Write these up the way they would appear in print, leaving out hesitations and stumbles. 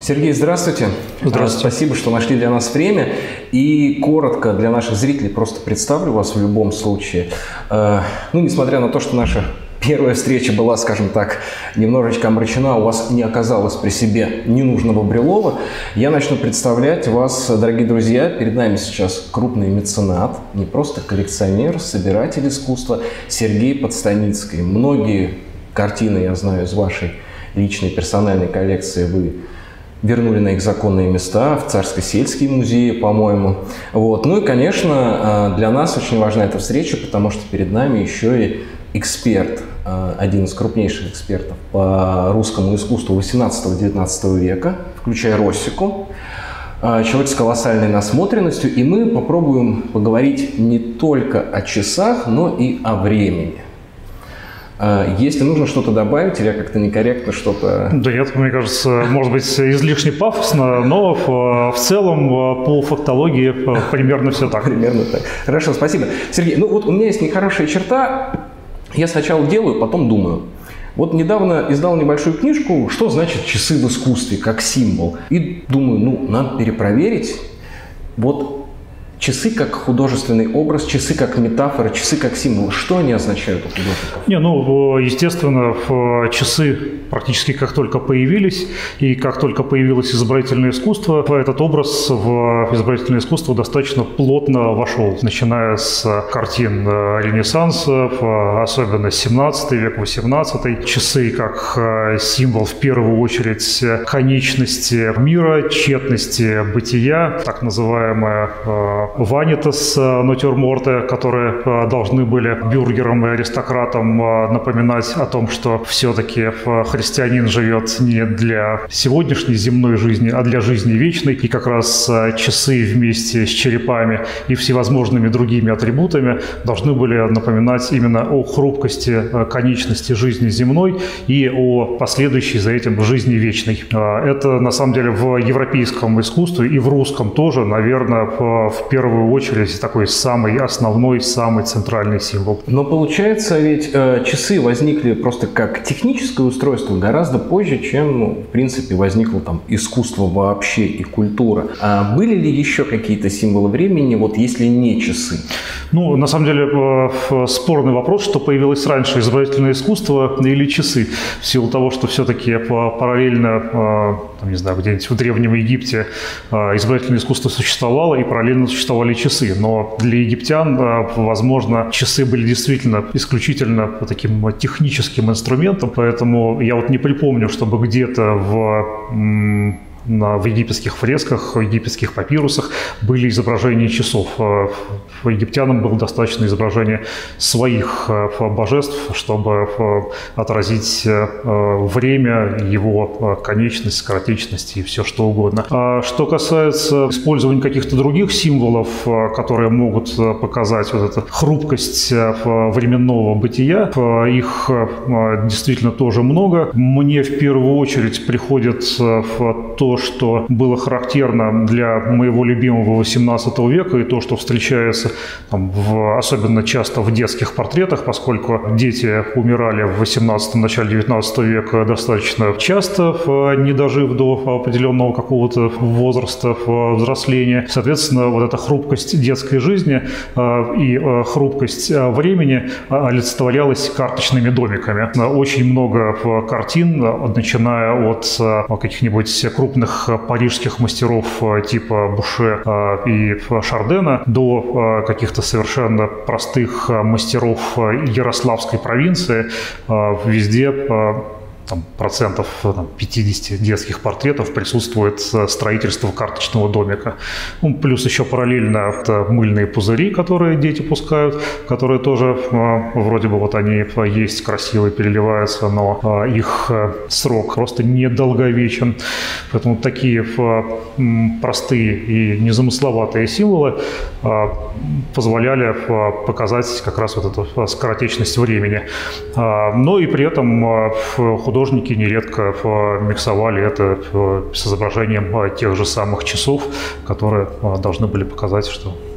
Сергей, здравствуйте. Здравствуйте. Спасибо, что нашли для нас время. И коротко для наших зрителей просто представлю вас в любом случае. Несмотря на то, что наша первая встреча была, скажем так, немножечко омрачена, у вас не оказалось при себе ненужного брелова, я начну представлять вас, дорогие друзья. Перед нами сейчас крупный меценат, не просто коллекционер, собиратель искусства Сергей Подстаницкий. Многие картины, я знаю, из вашей личной персональной коллекции вы вернули на их законные места, в Царско-сельские музеи, по-моему. Ну и, конечно, для нас очень важна эта встреча, потому что перед нами еще и эксперт, один из крупнейших экспертов по русскому искусству 18-19 века, включая Россику, человек с колоссальной насмотренностью, и мы попробуем поговорить не только о часах, но и о времени. Если нужно что-то добавить, или я как-то некорректно что-то... Да нет, мне кажется, может быть, излишне пафосно, но в целом по фактологии примерно все так. Примерно так. Хорошо, спасибо. Сергей, у меня есть нехорошая черта. Я сначала делаю, потом думаю. Недавно издал небольшую книжку «Что значит часы в искусстве?» как символ. И думаю, надо перепроверить. Часы как художественный образ, часы как метафора, часы как символ. Что они означают у художников? Естественно, часы практически как только появились, и как только появилось изобразительное искусство, этот образ в изобразительное искусство достаточно плотно вошел, начиная с картин Ренессанса, особенно 17 век, 18. Часы как символ в первую очередь конечности мира, тщетности бытия, так называемая ванитас натюрморты, которые должны были бюргерам и аристократам напоминать о том, что все-таки христианин живет не для сегодняшней земной жизни, а для жизни вечной. И как раз часы вместе с черепами и всевозможными другими атрибутами должны были напоминать именно о хрупкости конечности жизни земной и о последующей за этим жизни вечной. Это на самом деле в европейском искусстве и в русском тоже, наверное, в первую очередь такой самый основной, самый центральный символ. Но получается, ведь часы возникли просто как техническое устройство гораздо позже, чем, в принципе, возникло искусство вообще и культура. А были ли еще какие-то символы времени, если не часы? На самом деле, спорный вопрос, что появилось раньше, изобразительное искусство или часы. В силу того, что все-таки параллельно, где-нибудь в Древнем Египте изобразительное искусство существовало, и параллельно существовали часы. Но для египтян, возможно, часы были действительно исключительно таким техническим инструментом, поэтому я не припомню, чтобы где-то в египетских фресках, в египетских папирусах были изображения часов. Египтянам было достаточно изображения своих божеств, чтобы отразить время, его конечность, скоротечность и все что угодно. А что касается использования каких-то других символов, которые могут показать эту хрупкость временного бытия, их действительно тоже много. Мне в первую очередь приходит то, что было характерно для моего любимого XVIII века и то, что встречается особенно часто в детских портретах, поскольку дети умирали в XVIII, начале XIX века достаточно часто, не дожив до определенного какого-то возраста взросления. Соответственно, эта хрупкость детской жизни и хрупкость времени олицетворялась карточными домиками. Очень много картин, начиная от каких-нибудь крупных парижских мастеров типа Буше и Шардена до каких-то совершенно простых мастеров Ярославской провинции, везде процентов 50 детских портретов присутствует строительство карточного домика. Плюс еще параллельно это мыльные пузыри, которые дети пускают, которые тоже вроде бы они есть, красивые, переливаются, но их срок просто недолговечен. Поэтому такие простые и незамысловатые символы позволяли показать как раз эту скоротечность времени. Но и при этом художники нередко миксовали это с изображением тех же самых часов, которые должны были показать, что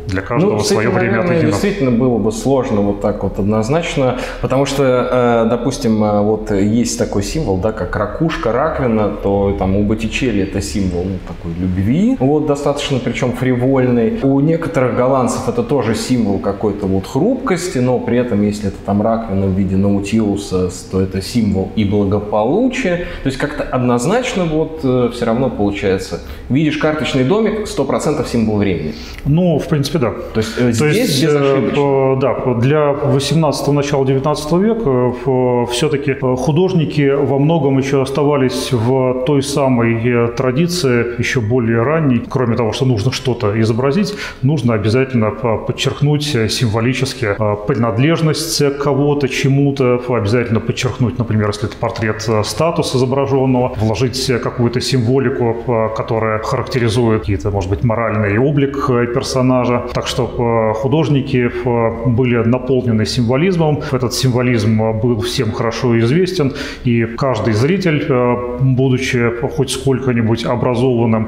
для каждого свое время наверное, действительно было бы сложно вот так вот однозначно, потому что, допустим, вот есть такой символ, да, как ракушка, раковина, то там у Боттичелли это символ такой любви, вот достаточно, причем фривольный. У некоторых голландцев это тоже символ какой-то вот хрупкости, но при этом, если это там раковина в виде наутилуса, то это символ и благополучия. То есть как-то однозначно вот все равно получается. Видишь карточный домик, 100% символ времени. Ну, в принципе, да. То есть здесь безошибочно. Да, для 18-го, начала 19 века все-таки художники во многом еще оставались в той самой традиции, еще более ранней. Кроме того, что нужно что-то изобразить, нужно обязательно подчеркнуть символически принадлежность кого-то, чему-то, обязательно подчеркнуть, например, если это портрет статуса изображенного, вложить какую-то символику, которая характеризует какие-то, может быть, моральный облик персонажа. Так что художники были наполнены символизмом. Этот символизм был всем хорошо известен, и каждый зритель, будучи хоть сколько-нибудь образованным,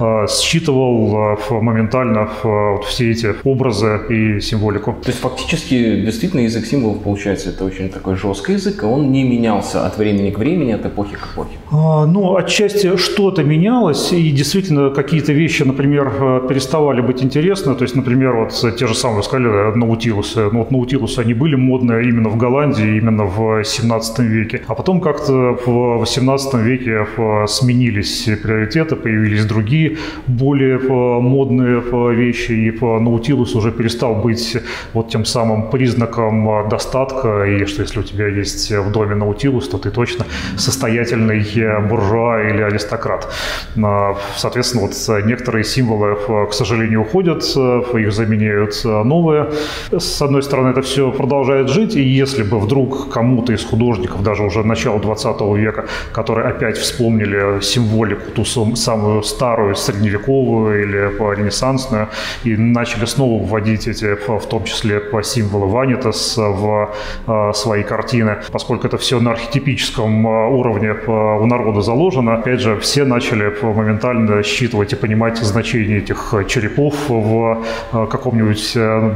считывал моментально все эти образы и символику. То есть фактически действительно язык символов получается это очень такой жесткий язык, и он не менялся от времени к времени, от эпохи к эпохе. Ну, отчасти что-то менялось, и действительно какие-то вещи, например, переставали быть интересны. То есть, например, вот те же самые, сказали, наутилусы. Ну, вот наутилусы, они были модные именно в Голландии, именно в 17 веке. А потом как-то в 18 веке сменились приоритеты, появились другие, более модные вещи, и наутилус уже перестал быть вот тем самым признаком достатка, и что если у тебя есть в доме наутилус, то ты точно состоятельный буржуа или аристократ. Соответственно, вот некоторые символы, к сожалению, уходят, их заменяют новые. С одной стороны, это все продолжает жить, и если бы вдруг кому-то из художников, даже уже начала 20 века, которые опять вспомнили символику, ту самую старую, средневековую или ренессансную, и начали снова вводить эти, в том числе символы ванитас в свои картины, поскольку это все на архетипическом уровне у народа заложено, опять же, все начали моментально считывать и понимать значение этих черепов в каком-нибудь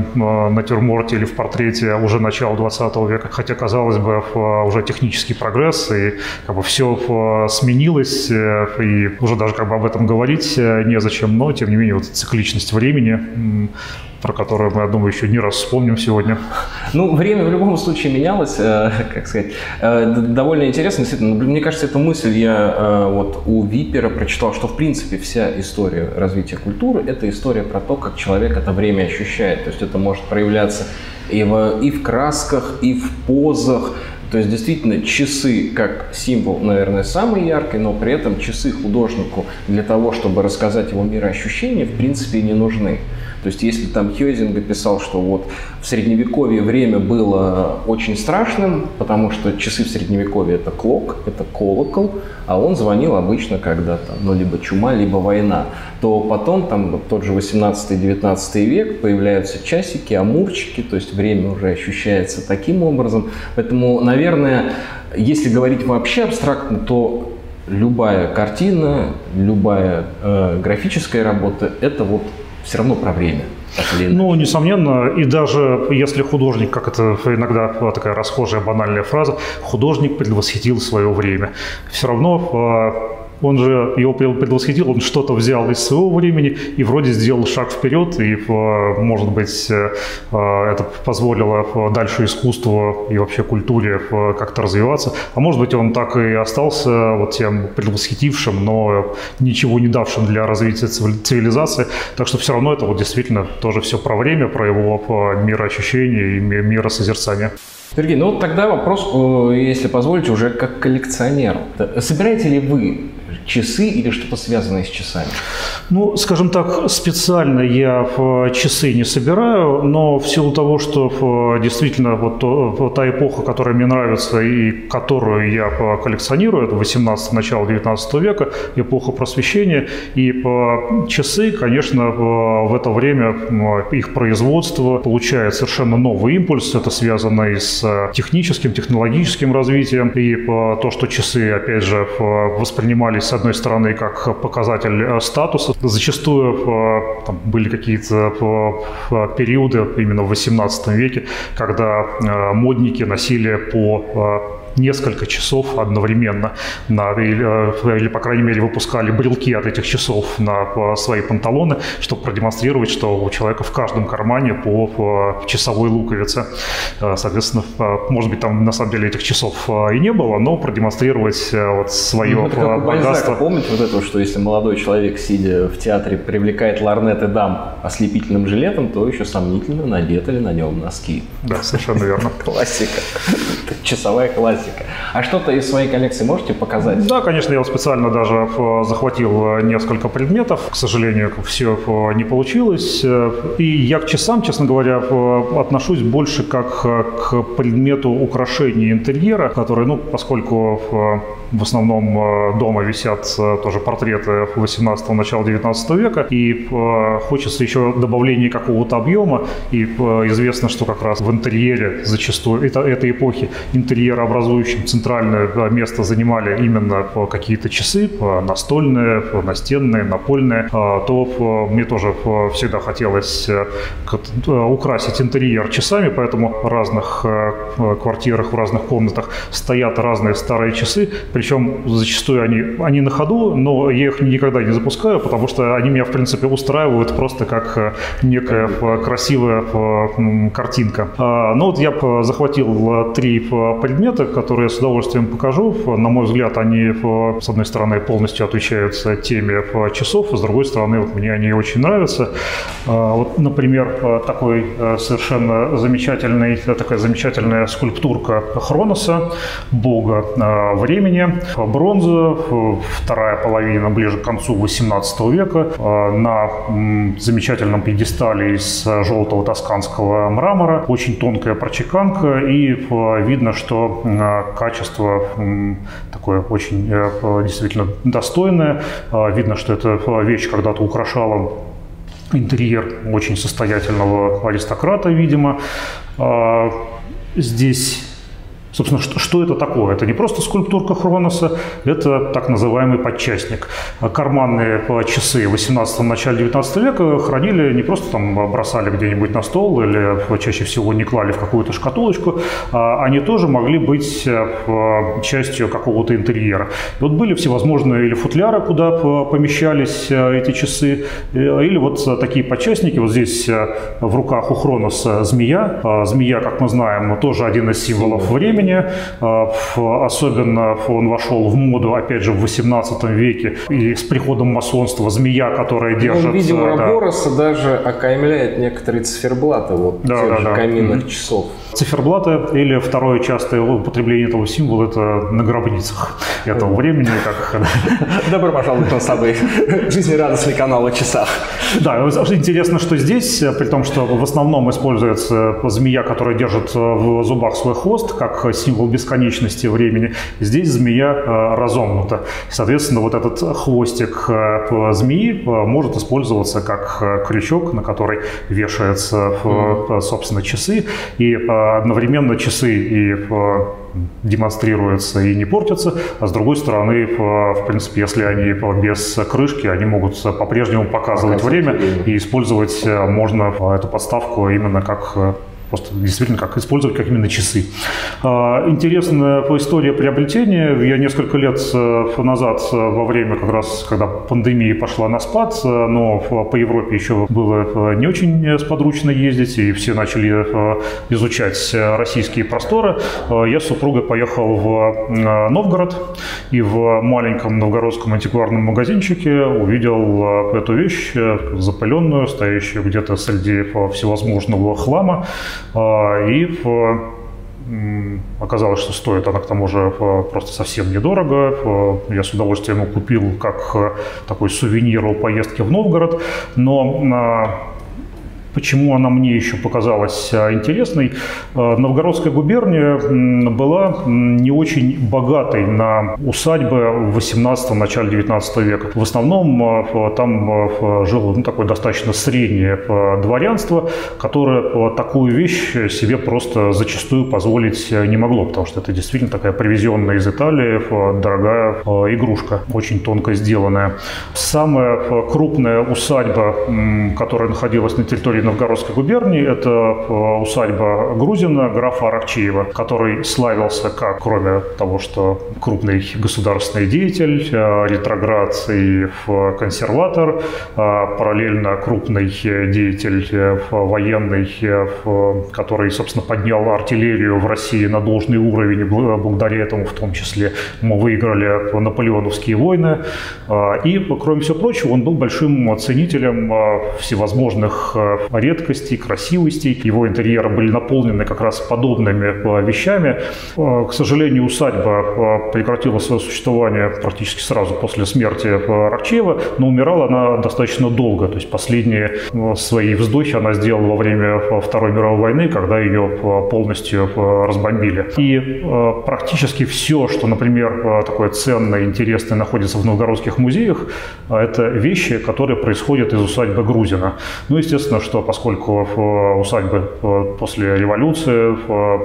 натюрморте или в портрете уже начала 20 века. Хотя, казалось бы, уже технический прогресс, и как бы все сменилось, и уже даже как бы об этом говорить незачем, но, тем не менее, вот цикличность времени, про которую мы, я думаю, еще не раз вспомним сегодня. Ну, время в любом случае менялось, как сказать. Довольно интересно, действительно. Мне кажется, эту мысль я вот у Випера прочитал, что, в принципе, вся история развития культуры – это история про то, как человек это время ощущает. То есть это может проявляться и в красках, и в позах. То есть действительно часы как символ, наверное, самый яркий, но при этом часы художнику для того, чтобы рассказать его мироощущения, в принципе, не нужны. То есть если там Хёйзинга писал, что вот в Средневековье время было очень страшным, потому что часы в Средневековье – это клок, это колокол, а он звонил обычно, когда там, ну, либо чума, либо война, то потом там тот же 18-19 век появляются часики, амурчики, то есть время уже ощущается таким образом. Поэтому, наверное, если говорить вообще абстрактно, то любая картина, любая графическая работа – это вот все равно про время. Ну, несомненно, и даже если художник, как это иногда такая расхожая банальная фраза, художник предвосхитил свое время, все равно он же его предвосхитил, он что-то взял из своего времени и вроде сделал шаг вперед, и, может быть, это позволило дальше искусству и вообще культуре как-то развиваться. А может быть, он так и остался вот тем предвосхитившим, но ничего не давшим для развития цивилизации. Так что все равно это вот действительно тоже все про время, про его мироощущение и миросозерцание. Сергей, ну вот тогда вопрос, если позволите, уже как коллекционеру. Собираете ли вы часы или что-то связанное с часами? Ну, скажем так, специально я часы не собираю, но в силу того, что действительно вот та эпоха, которая мне нравится и которую я коллекционирую, это 18 начало 19 века, эпоха просвещения, и часы, конечно, в это время их производство получает совершенно новый импульс, это связано и с техническим, технологическим развитием, и то, что часы, опять же, воспринимались с одной стороны, как показатель статуса. Зачастую там были какие-то периоды именно в XVIII веке, когда модники носили по несколько часов одновременно, или, по крайней мере, выпускали брелки от этих часов на свои панталоны, чтобы продемонстрировать, что у человека в каждом кармане по часовой луковице. Соответственно, может быть, там на самом деле этих часов и не было, но продемонстрировать вот свое богатство. Помните вот это, что если молодой человек, сидя в театре, привлекает лорнеты дам ослепительным жилетом, то еще сомнительно, надеты ли на нем носки. Да, совершенно верно. Классика. Часовая классика. А что-то из своей коллекции можете показать? Да, конечно, я специально даже захватил несколько предметов. К сожалению, все не получилось. И я к часам, честно говоря, отношусь больше как к предмету украшения интерьера, который, ну, поскольку в основном дома висят тоже портреты 18-го, начала 19 века, и хочется еще добавления какого-то объема, и известно, что как раз в интерьере зачастую этой эпохи интерьерообразующим центральное место занимали именно какие-то часы, настольные, настенные, напольные, то мне тоже всегда хотелось украсить интерьер часами, поэтому в разных квартирах, в разных комнатах стоят разные старые часы, причем зачастую они на ходу, но я их никогда не запускаю, потому что они меня, в принципе, устраивают просто как некая красивая картинка. Но вот я захватил 3 предмета, которые я с удовольствием покажу. На мой взгляд, они, с одной стороны, полностью отвечают теме часов, а с другой стороны, вот мне они очень нравятся. Вот, например, такая замечательная скульптурка Хроноса, бога времени, бронза, вторая половина, ближе к концу XVIII века, на замечательном пьедестале из желтого тосканского мрамора, очень тонкая прочеканка, и видно, что качество такое очень действительно достойное. Видно, что эта вещь когда-то украшала интерьер очень состоятельного аристократа, видимо. Здесь, собственно, что это такое? Это не просто скульптурка Хроноса, это так называемый подчастник. Карманные часы в 18-м, начале 19 века хранили, не просто там бросали где-нибудь на стол или чаще всего не клали в какую-то шкатулочку, они тоже могли быть частью какого-то интерьера. И вот были всевозможные или футляры, куда помещались эти часы, или вот такие подчастники. Вот здесь в руках у Хроноса змея. Змея, как мы знаем, тоже один из символов времени. Особенно он вошел в моду, опять же, в 18 веке. И с приходом масонства змея, которая держит... Видимо, Уробороса даже окаймляет некоторые циферблаты тех же каминных часов. Циферблаты или второе частое употребление этого символа – это на гробницах этого времени. Добро пожаловать на сады. Жизнерадостный канал о часах. Да, интересно, что здесь, при том, что в основном используется змея, которая держит в зубах свой хвост, как символ бесконечности времени. Здесь змея разомкнута. Соответственно, вот этот хвостик змеи может использоваться как крючок, на который вешаются, собственно, часы. И одновременно часы и демонстрируются и не портятся, а с другой стороны, в принципе, если они без крышки, они могут по-прежнему показывать время, и использовать можно эту подставку именно как... Просто действительно как использовать как именно часы. Интересная история приобретения. Я несколько лет назад, во время как раз, когда пандемия пошла на спад, но по Европе еще было не очень сподручно ездить, и все начали изучать российские просторы. Я с супругой поехал в Новгород, и в маленьком новгородском антикварном магазинчике увидел эту вещь, запыленную, стоящую где-то среди всевозможного хлама. И оказалось, что стоит она к тому же просто совсем недорого. Я с удовольствием его купил как такой сувенир о поездке в Новгород. Но Почему она мне еще показалась интересной? Новгородская губерния была не очень богатой на усадьбы в 18-м, начале 19 века. В основном там жило такое достаточно среднее дворянство, которое такую вещь себе просто зачастую позволить не могло, потому что это действительно такая привезенная из Италии дорогая игрушка, очень тонко сделанная. Самая крупная усадьба, которая находилась на территории Новгородской губернии, это усадьба Грузина, графа Аракчеева, который славился как, кроме того, что крупный государственный деятель, ретроград и консерватор, параллельно крупный деятель военный, который, собственно, поднял артиллерию в России на должный уровень, благодаря этому в том числе мы выиграли наполеоновские войны. И, кроме всего прочего, он был большим ценителем всевозможных редкостей, красивостей. Его интерьеры были наполнены как раз подобными вещами. К сожалению, усадьба прекратила свое существование практически сразу после смерти Аракчеева, но умирала она достаточно долго. То есть последние свои вздохи она сделала во время Второй мировой войны, когда ее полностью разбомбили. И практически все, что, например, такое ценное, интересное находится в новгородских музеях, это вещи, которые происходят из усадьбы Грузина. Ну, естественно, что поскольку усадьба после революции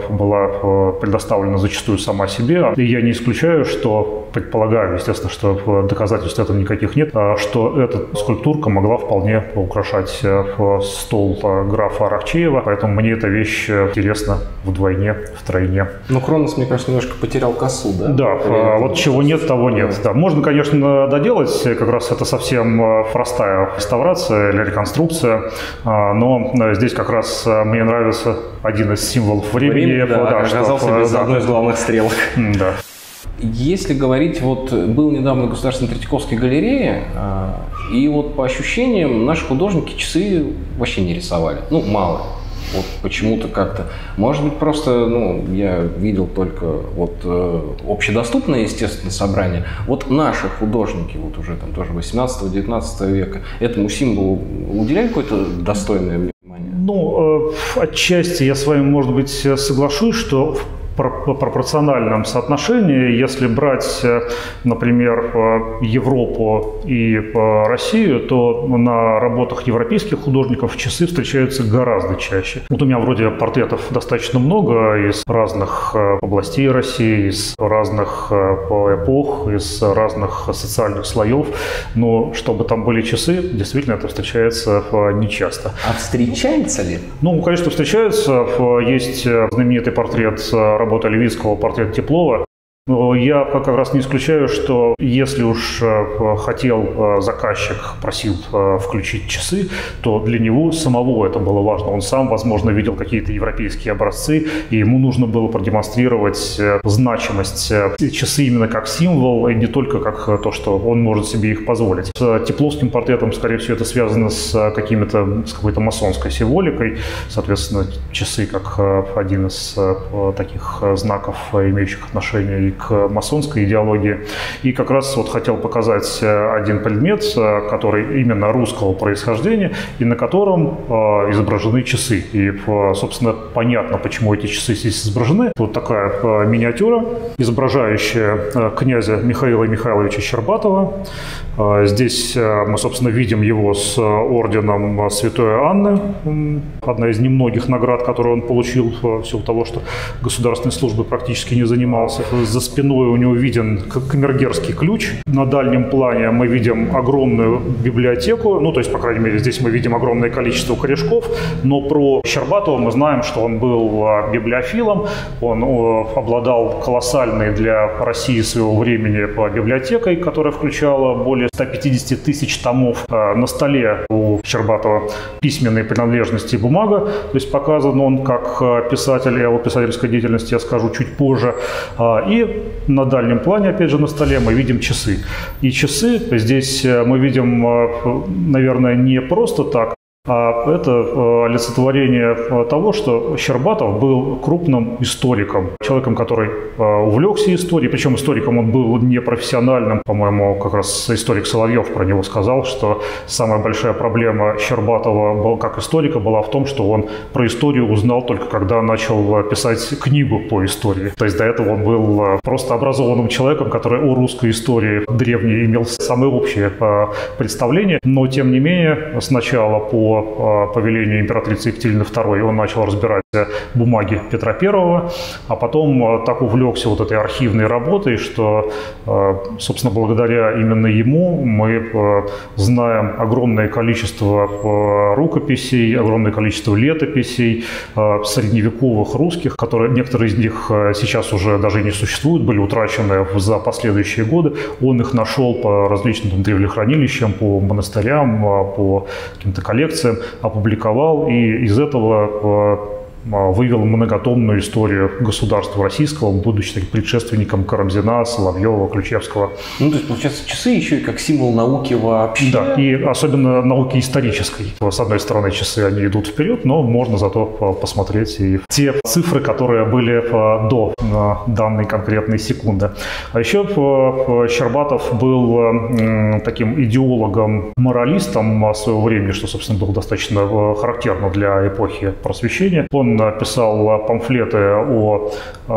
была предоставлена зачастую сама себе, и я не исключаю, что, предполагаю, естественно, что доказательств этого никаких нет, что эта скульптурка могла вполне украшать стол графа Аракчеева, поэтому мне эта вещь интересна вдвойне, втройне. Ну, Кронос, мне кажется, немножко потерял косу, да? Да, вот чего нет, того нет. Да. Можно, конечно, доделать, как раз это совсем простая реставрация или реконструкция, но здесь как раз мне нравится один из символов времени. Да, оказался без одной из главных стрелок. Да. Если говорить, вот был недавно в Государственной Третьяковской галерее, и вот по ощущениям наши художники часы вообще не рисовали, ну, мало. Вот почему-то как-то. Может быть, просто, ну, я видел только вот общедоступное, естественно, собрание. Вот наши художники, вот уже там тоже 18-19 века, этому символу уделяли какое-то достойное внимание? Ну, отчасти я с вами, может быть, соглашусь, что в пропорциональном соотношении, если брать, например, Европу и Россию, то на работах европейских художников часы встречаются гораздо чаще. Вот у меня вроде портретов достаточно много из разных областей России, из разных эпох, из разных социальных слоев, но чтобы там были часы, действительно это встречается нечасто. А встречается ли? Ну, конечно, встречаются. Есть знаменитый портрет работа Левицкого, портрет Теплова. Я как раз не исключаю, что если уж хотел заказчик, просил включить часы, то для него самого это было важно. Он сам, возможно, видел какие-то европейские образцы, и ему нужно было продемонстрировать значимость часы именно как символ, и не только как то, что он может себе их позволить. С Тепловским портретом, скорее всего, это связано с какой-то масонской символикой. Соответственно, часы как один из таких знаков, имеющих отношение к масонской идеологии. И как раз вот хотел показать один предмет, который именно русского происхождения, и на котором изображены часы. И, собственно, понятно, почему эти часы здесь изображены. Вот такая миниатюра, изображающая князя Михаила Михайловича Щербатова. Здесь мы, собственно, видим его с орденом Святой Анны. Одна из немногих наград, которые он получил в силу того, что государственной службой практически не занимался. За спиной у него виден камергерский ключ. На дальнем плане мы видим огромную библиотеку. Ну, то есть, по крайней мере, здесь мы видим огромное количество корешков. Но про Щербатова мы знаем, что он был библиофилом. Он обладал колоссальной для России своего времени библиотекой, которая включала более 150 тысяч томов. На столе у Щербатова письменные принадлежности и бумага. То есть показан он как писатель, и о его писательской деятельности я скажу чуть позже. И на дальнем плане, опять же, на столе мы видим часы. И часы здесь мы видим, наверное, не просто так. А это олицетворение того, что Щербатов был крупным историком, человеком, который увлекся историей, причем историком он был непрофессиональным. По-моему, как раз историк Соловьев про него сказал, что самая большая проблема Щербатова как историка была в том, что он про историю узнал только когда начал писать книгу по истории. То есть до этого он был просто образованным человеком, который о русской истории древней имел самое общее представление, но тем не менее сначала по повелению императрицы Екатерины II он начал разбирать бумаги Петра I, а потом так увлекся вот этой архивной работой, что, собственно, благодаря именно ему мы знаем огромное количество рукописей, огромное количество летописей средневековых русских, которые, некоторые из них сейчас уже даже не существуют, были утрачены за последующие годы. Он их нашел по различным древлехранилищам, по монастырям, по каким-то коллекциям, опубликовал, и из этого вывел многотомную историю государства российского, будучи таким предшественником Карамзина, Соловьева, Ключевского. Ну, то есть, получается, часы еще и как символ науки вообще. Да, и особенно науки исторической. С одной стороны, часы, они идут вперед, но можно зато посмотреть и те цифры, которые были до данной конкретной секунды. А еще Щербатов был таким идеологом, моралистом своего времени, что, собственно, было достаточно характерно для эпохи Просвещения. Он писал памфлеты о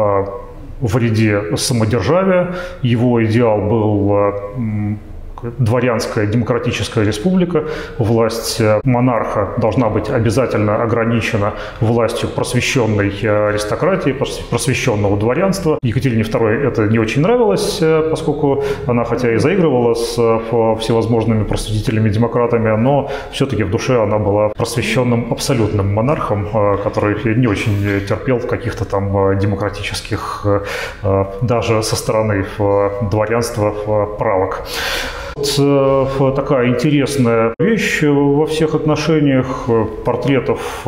вреде самодержавия. Его идеал был дворянская демократическая республика. Власть монарха должна быть обязательно ограничена властью просвещенной аристократии, просвещенного дворянства. Екатерине II это не очень нравилось, поскольку она хотя и заигрывала с всевозможными просветителями-демократами, но все-таки в душе она была просвещенным абсолютным монархом, который не очень терпел в каких-то там демократических, даже со стороны дворянства, правок. Такая интересная вещь во всех отношениях. Портретов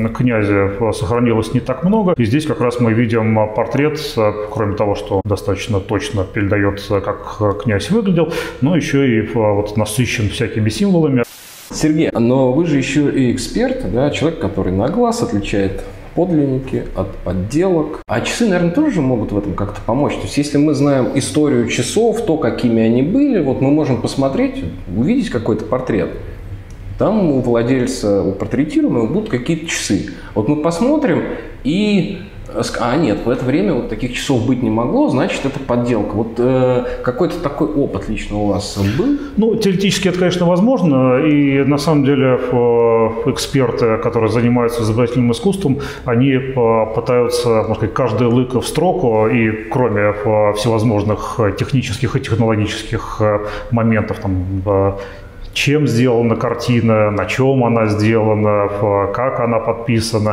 князя сохранилось не так много. И здесь как раз мы видим портрет, кроме того, что достаточно точно передает, как князь выглядел, но еще и вот насыщен всякими символами. Сергей, но вы же еще и эксперт, да, человек, который на глаз отличает подлинники от подделок. А часы, наверное, тоже могут в этом как-то помочь. То есть, если мы знаем историю часов, то, какими они были, вот мы можем посмотреть, увидеть какой-то портрет. Там у владельца, у портретируемого будут какие-то часы. Вот мы посмотрим и... А нет, в это время вот таких часов быть не могло, значит, это подделка. Вот какой-то такой опыт лично у вас был? Ну, теоретически это, конечно, возможно. И на самом деле эксперты, которые занимаются изобразительным искусством, они пытаются, можно сказать, каждый лыко в строку, и кроме всевозможных технических и технологических моментов, там, чем сделана картина, на чем она сделана, как она подписана.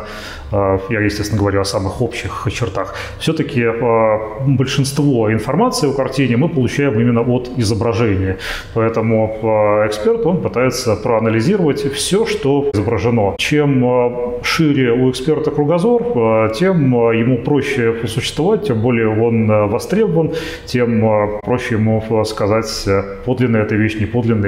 Я, естественно, говорю о самых общих чертах. Все-таки большинство информации о картине мы получаем именно от изображения. Поэтому эксперт, он пытается проанализировать все, что изображено. Чем шире у эксперта кругозор, тем ему проще существовать, тем более он востребован, тем проще ему сказать, подлинная эта вещь, не подлинная,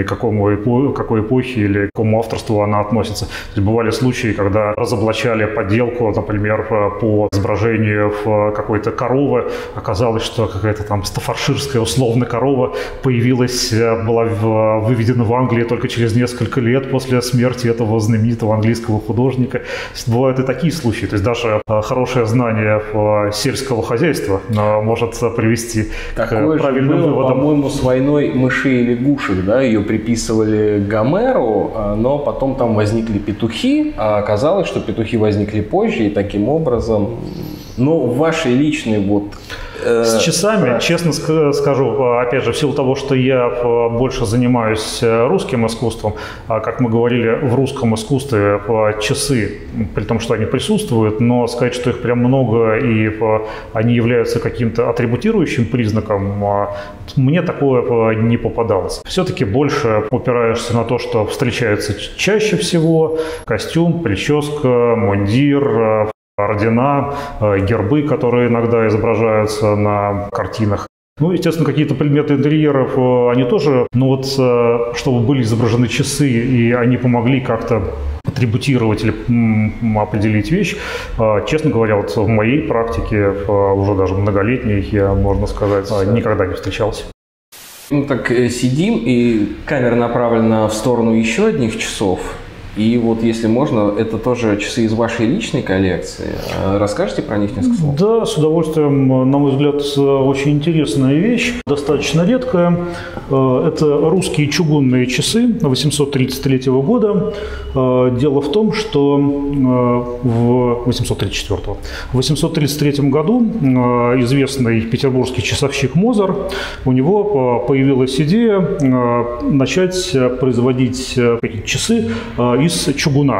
какой эпохи или к какому авторству она относится. То есть бывали случаи, когда разоблачали подделку, например, по изображению какой-то коровы. Оказалось, что какая-то там стаффордширская условно корова появилась, была выведена в Англии только через несколько лет после смерти этого знаменитого английского художника. Бывают и такие случаи. То есть даже хорошее знание сельского хозяйства может привести к правильным выводам. По-моему, с войной мышей и лягушек, да, ее приписывали Гомеру, но потом там возникли петухи, а оказалось, что петухи возникли позже, и таким образом, но в вашей личной вот... С часами, честно скажу, опять же, в силу того, что я больше занимаюсь русским искусством, как мы говорили, в русском искусстве часы, при том, что они присутствуют, но сказать, что их прям много и они являются каким-то атрибутирующим признаком, мне такое не попадалось. Все-таки больше упираешься на то, что встречается чаще всего: костюм, прическа, мундир, ордена, гербы, которые иногда изображаются на картинах. Ну, естественно, какие-то предметы интерьеров, они тоже, но вот чтобы были изображены часы, и они помогли как-то атрибутировать или определить вещь, честно говоря, вот в моей практике, уже даже многолетней, можно сказать, никогда не встречался. Ну так сидим, и камера направлена в сторону еще одних часов. И вот, если можно, это тоже часы из вашей личной коллекции. Расскажите про них несколько слов? Да, с удовольствием. На мой взгляд, очень интересная вещь, достаточно редкая. Это русские чугунные часы 833 года. Дело в том, что в 833 году известный петербургский часовщик Мозер, у него появилась идея начать производить какие-то часы из чугуна.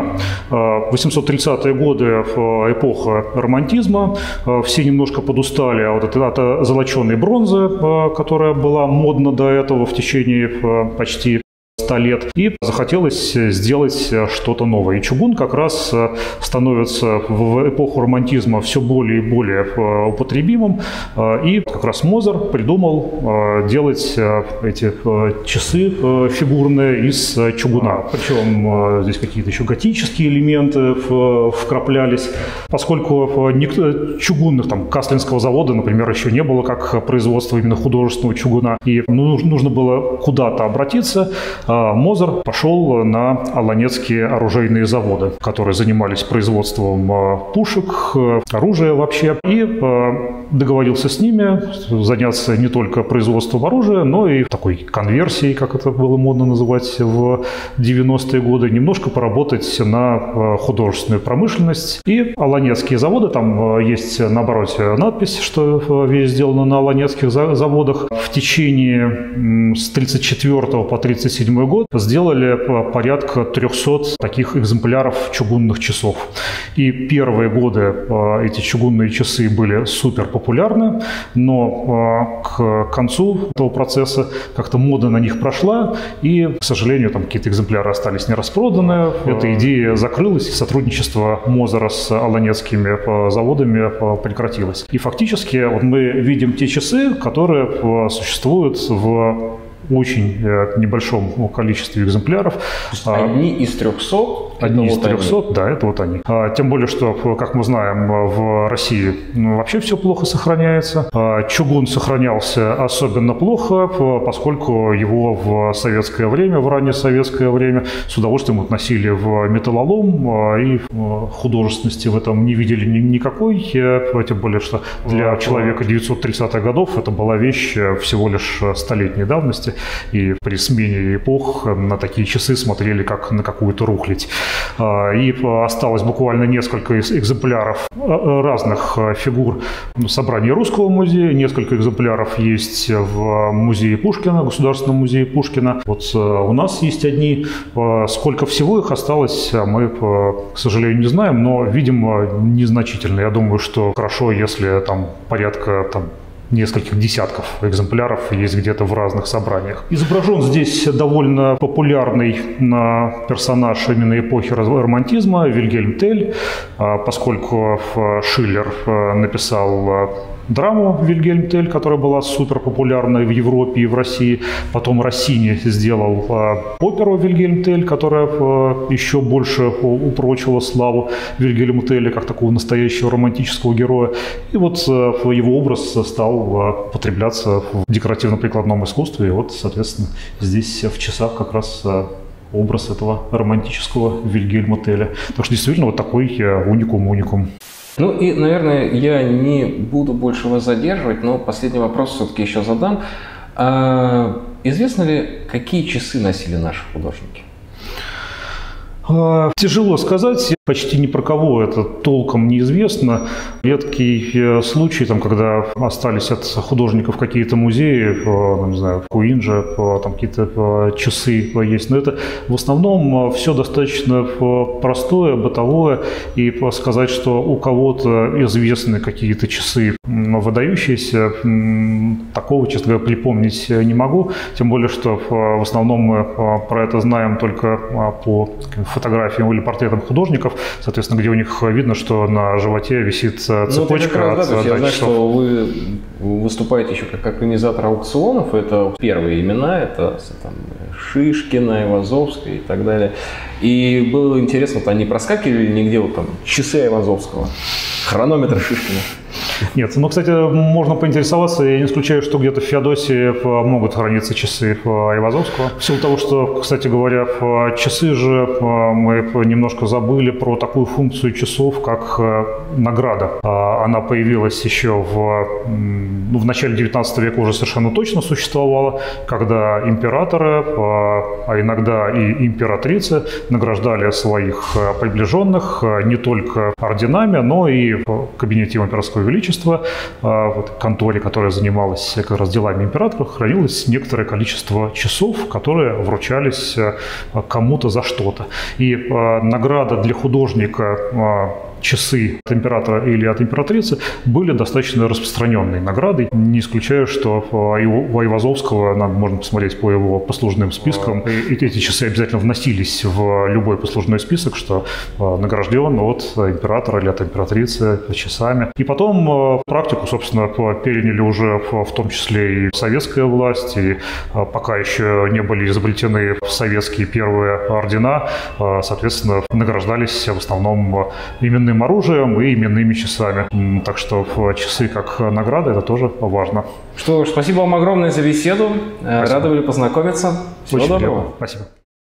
830-е годы, эпоха романтизма, все немножко подустали от золоченой бронзы, которая была модна до этого в течение почти 100 лет, и захотелось сделать что-то новое. И чугун как раз становится в эпоху романтизма все более и более употребимым, и как раз Мозер придумал делать эти часы фигурные из чугуна. Причем здесь какие-то еще готические элементы вкраплялись, поскольку чугунных, там, Каслинского завода, например, еще не было как производство именно художественного чугуна, и нужно было куда-то обратиться. Мозер пошел на аланецкие оружейные заводы, которые занимались производством пушек, оружия вообще, и договорился с ними заняться не только производством оружия, но и такой конверсией, как это было модно называть в 90-е годы, немножко поработать на художественную промышленность. И аланецкие заводы, там есть на обороте надпись, что вещь сделана на аланецких заводах. В течение с 1934 по 1937 год сделали порядка 300 таких экземпляров чугунных часов. И первые годы эти чугунные часы были супер популярны, но к концу этого процесса как-то мода на них прошла, и, к сожалению, там какие-то экземпляры остались нераспроданные. Эта идея закрылась, и сотрудничество Мозера с аланецкими заводами прекратилось. И фактически вот мы видим те часы, которые существуют в очень небольшом количестве экземпляров. Одни из 300? Одни из 300, да, это вот они. Тем более, что, как мы знаем, в России вообще все плохо сохраняется. Чугун сохранялся особенно плохо, поскольку его в советское время, в раннее советское время, с удовольствием относили в металлолом, и художественности в этом не видели никакой. Тем более, что для человека 930-х годов это была вещь всего лишь столетней давности. И при смене эпох на такие часы смотрели как на какую-то рухлядь. И осталось буквально несколько экземпляров разных фигур в собрании Русского музея. Несколько экземпляров есть в музее Пушкина, Государственном музее Пушкина. Вот у нас есть одни. Сколько всего их осталось, мы, к сожалению, не знаем, но, видимо, незначительно. Я думаю, что хорошо, если там порядка нескольких десятков экземпляров есть где-то в разных собраниях. Изображен здесь довольно популярный персонаж именно эпохи романтизма Вильгельм Тель, поскольку Шиллер написал драму «Вильгельм Тель», которая была супер популярной в Европе и в России. Потом Россини сделал оперу «Вильгельм Тель», которая еще больше упрочила славу Вильгельма Теля как такого настоящего романтического героя. И вот его образ стал потребляться в декоративно-прикладном искусстве. И вот, соответственно, здесь в часах как раз образ этого романтического Вильгельма Теля. Так что действительно вот такой уникум. Ну и, наверное, я не буду больше вас задерживать, но последний вопрос все-таки еще задам. Известно ли, какие часы носили наши художники? Тяжело сказать, почти ни про кого это толком неизвестно. Редкий случай, когда остались от художников какие-то музеи, не знаю, в Куинже, там какие-то часы есть. Но это в основном все достаточно простое, бытовое. И сказать, что у кого-то известны какие-то часы выдающиеся, такого, честно говоря, припомнить не могу. Тем более, что в основном мы про это знаем только по фотографиям или портретам художников, соответственно, где у них видно, что на животе висит цепочка от я знаю, часов. что вы выступаете еще как организатор аукционов. Это первые имена, это там, Шишкина, Айвазовская и так далее. И было интересно, вот они проскакивали нигде, вот там часы Айвазовского, хронометр Шишкина. Нет, ну, кстати, можно поинтересоваться. Я не исключаю, что где-то в Феодосии могут храниться часы Айвазовского. В силу того, что, кстати говоря, часы же мы немножко забыли про такую функцию часов, как награда. Она появилась еще в начале 19 века уже совершенно точно существовала, когда императоры, а иногда и императрицы награждали своих приближенных не только орденами, но и в кабинете императорского величества, в конторе, которая занималась как раз делами императора, хранилось некоторое количество часов, которые вручались кому-то за что-то. И награда для художника, часы от императора или от императрицы были достаточно распространенной наградой. Не исключаю, что у Айвазовского, можно посмотреть по его послужным спискам, и эти часы обязательно вносились в любой послужной список, что награжден от императора или от императрицы часами. И потом практику, собственно, переняли уже в том числе и советская власть, и пока еще не были изобретены советские первые ордена, соответственно, награждались в основном именным оружием и именными часами. Так что часы как награда – это тоже важно. Что ж, спасибо вам огромное за беседу. Спасибо. Рады были познакомиться. Всего доброго. Спасибо.